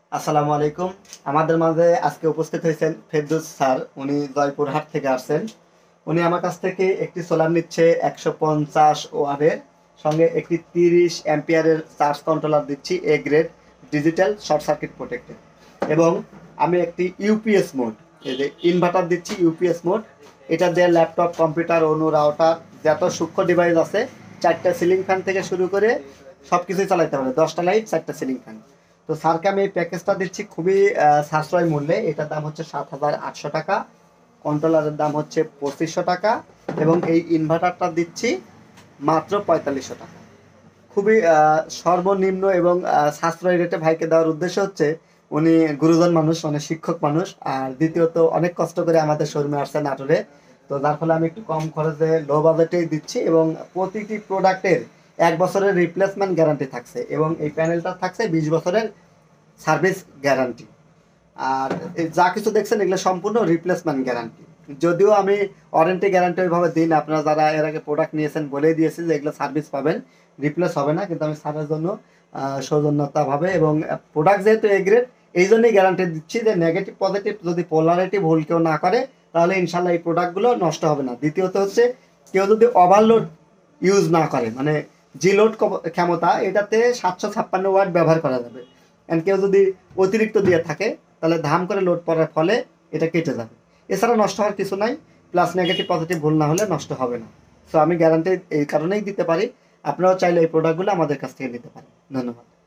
আসসালামু আলাইকুম। আমাদের মাঝে আজকে উপস্থিত হয়েছেন ফেরদৌস স্যার। উনি জয়পুরহাট থেকে আসছেন। উনি আমার কাছ থেকে একটি সোলার নিচ্ছে 150 ওয়াটের, সঙ্গে একটি 30 অ্যাম্পিয়ারের চার্জ কন্ট্রোলার দিচ্ছি, A grade, digital short circuit protected. এবং আমি একটি ইউপিএস মোড, এই যে ইনভার্টার দিচ্ছি ইউপিএস মোড। এটা দিয়ে ল্যাপটপ, কম্পিউটার, অনু, রাউটার, যত সূক্ষ্ম ডিভাইস আছে, 4টা সিলিং ফ্যান থেকে শুরু করে সব কিছুই চালাইতে পারে। 10টা লাইট, 4টা সিলিং ফ্যান। তো স্যারকে আমি এই প্যাকেজটা দিচ্ছি খুবই সাশ্রয় মূল্যে। এটার দাম হচ্ছে 7,800 টাকা, কন্ট্রোলারের দাম হচ্ছে 2500 টাকা, এবং এই ইনভার্টারটা দিচ্ছি মাত্র 4500 টাকা। খুবই সর্বনিম্ন এবং সাশ্রয়ী রেটে ভাইকে দেওয়ার উদ্দেশ্য হচ্ছে উনি গুরুজন মানুষ, অনেক শিক্ষক মানুষ, আর দ্বিতীয়ত অনেক কষ্ট করে আমাদের শোরুমে আসছে নাটোরে। তো যার ফলে আমি একটু কম খরচে, লো বাজেটেই দিচ্ছি, এবং প্রতিটি প্রোডাক্টের 1 বছরের রিপ্লেসমেন্ট গ্যারান্টি থাকছে, এবং এই প্যানেলটা থাকছে 20 বছরের সার্ভিস গ্যারান্টি। আর যা কিছু দেখছেন এগুলো সম্পূর্ণ রিপ্লেসমেন্ট গ্যারান্টি। যদিও আমি ওয়ারেন্টি গ্যারান্টি ওইভাবে দিই না, আপনারা যারা এর আগে প্রোডাক্ট নিয়েছেন বলেই দিয়েছি যে এগুলো সার্ভিস পাবেন, রিপ্লেস হবে না, কিন্তু আমি সারের জন্য সৌজন্যতাভাবে এবং প্রোডাক্ট যেহেতু এ গ্রেড, এই জন্যই গ্যারান্টি দিচ্ছি যে নেগেটিভ পজিটিভ যদি পোলারিটি ভুল কেউ না করে, তাহলে ইনশাল্লাহ এই প্রোডাক্টগুলো নষ্ট হবে না। দ্বিতীয়ত হচ্ছে, কেউ যদি ওভারলোড ইউজ না করে, মানে জি লোড ক্ষমতা এটাতে 756 ওয়াট ব্যবহার করা যাবে, অ্যান্ড কেউ যদি অতিরিক্ত দিয়ে থাকে তাহলে ধাম করে লোড পড়ার ফলে এটা কেটে যাবে। এছাড়া নষ্ট হওয়ার কিছু নাই, প্লাস নেগেটিভ পজিটিভ ভুল না হলে নষ্ট হবে না। সো আমি গ্যারান্টি এই কারণেই দিতে পারি। আপনারাও চাইলে এই প্রোডাক্টগুলো আমাদের কাছ থেকে নিতে পারেন। ধন্যবাদ।